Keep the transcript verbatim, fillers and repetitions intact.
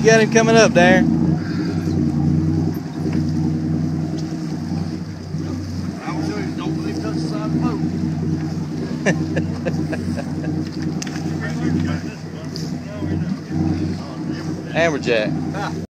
You got him coming up, Darren. I will show you, don't believe touch the side of the boat. Amberjack.